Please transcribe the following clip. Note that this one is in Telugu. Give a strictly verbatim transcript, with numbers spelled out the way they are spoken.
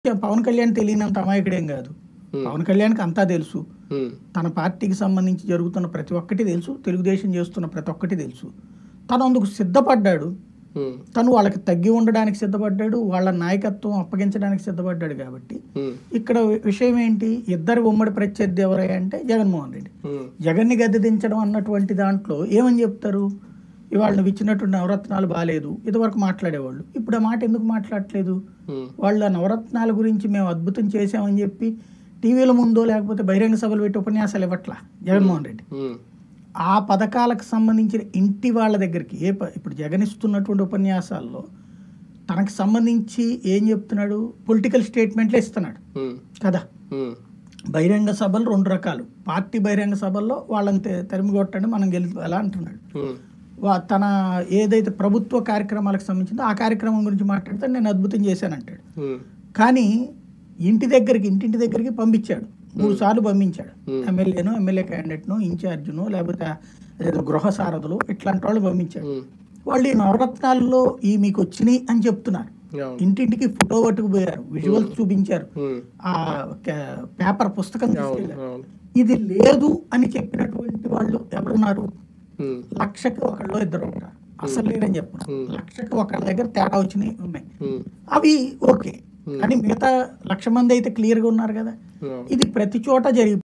పవన్ కళ్యాణ్ తెలియనంత అమాయకుడేం కాదు. పవన్ కళ్యాణ్కి అంతా తెలుసు. తన పార్టీకి సంబంధించి జరుగుతున్న ప్రతి ఒక్కటి తెలుసు. తెలుగుదేశం చేస్తున్న ప్రతి ఒక్కటి తెలుసు. తను అందుకు సిద్ధపడ్డాడు. తను వాళ్ళకి తగ్గి ఉండడానికి సిద్ధపడ్డాడు. వాళ్ళ నాయకత్వం అప్పగించడానికి సిద్ధపడ్డాడు. కాబట్టి ఇక్కడ విషయం ఏంటి, ఇద్దరు ఉమ్మడి ప్రత్యర్థి ఎవరయ్యా అంటే జగన్మోహన్ రెడ్డి. జగన్ని గద్దె దించడం అన్నటువంటి దాంట్లో ఏమని చెప్తారు, ఇవాళ నువ్వు ఇచ్చినటువంటి నవరత్నాలు బాగాలేదు, ఇదివరకు మాట్లాడేవాళ్ళు. ఇప్పుడు ఆ మాట ఎందుకు మాట్లాడట్లేదు? వాళ్ళ నవరత్నాల గురించి మేము అద్భుతం చేసామని చెప్పి టీవీల ముందో లేకపోతే బహిరంగ సభలు పెట్టి ఉపన్యాసాలు ఇవ్వట్లా జగన్మోహన్ రెడ్డి. ఆ పథకాలకు సంబంధించిన ఇంటి వాళ్ళ దగ్గరికి ఏ ఇప్పుడు జగన్ ఇస్తున్నటువంటి ఉపన్యాసాల్లో తనకు సంబంధించి ఏం చెప్తున్నాడు, పొలిటికల్ స్టేట్మెంట్లే ఇస్తున్నాడు కదా. బహిరంగ సభలు రెండు రకాలు. పార్టీ బహిరంగ సభల్లో వాళ్ళని తరిమి కొట్టండి మనం గెలుపు ఎలా అంటున్నాడు. తన ఏదైతే ప్రభుత్వ కార్యక్రమాలకు సంబంధించిందో ఆ కార్యక్రమం గురించి మాట్లాడితే నేను అద్భుతం చేశానంటాడు. కానీ ఇంటి దగ్గరికి ఇంటింటి దగ్గరికి పంపించాడు, మూడు సార్లు పంపించాడు. ఎమ్మెల్యేను, ఎమ్మెల్యే క్యాండిడేట్ను, ఇన్ఛార్జ్ను, లేకపోతే గృహ సారథులు, ఇట్లాంటి వాళ్ళు పంపించాడు. వాళ్ళు ఈ నవరత్నాల్లో ఈ మీకు వచ్చినాయి అని చెప్తున్నారు. ఇంటింటికి ఫోటో పట్టుకుపోయారు, విజువల్స్ చూపించారు, ఆ పేపర్ పుస్తకం తీసుకెళ్ళారు. ఇది లేదు అని చెప్పినటువంటి వాళ్ళు ఎవరున్నారు? లక్షకి ఒకళ్ళు ఇద్దరు ఉంటారు. అసలు లేదని చెప్తున్నారు. లక్షకి ఒకళ్ళ దగ్గర తేడా వచ్చినాయి ఉన్నాయి. అవి ఓకే, కానీ మిగతా లక్ష మంది అయితే క్లియర్గా ఉన్నారు కదా. ఇది ప్రతి చోట జరిగి